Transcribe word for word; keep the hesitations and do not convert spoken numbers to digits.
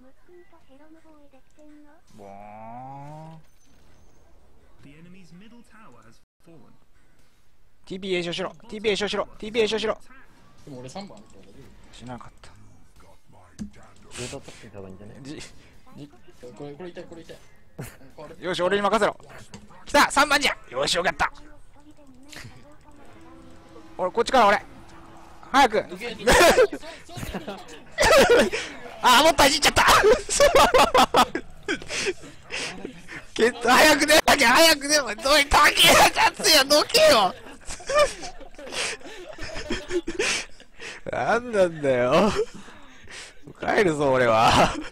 ボーン。 ティーピー 詠唱しろ ティーピー 詠唱しろ ティーピー 詠唱しろ。 でも俺さんばんあるから大丈しなかった。 ずっと取ってた方がいいんじゃね？ じじ夫。これこれ痛いこれ痛い。これよし俺に任せろ。来たさんばんじゃ。よしよかった。俺こっちから俺早く。あもっといじっちゃった。けど早く出なきゃ早く出なきゃ。どい竹谷勝也どけよ。なんなんだよ。帰るぞ俺は。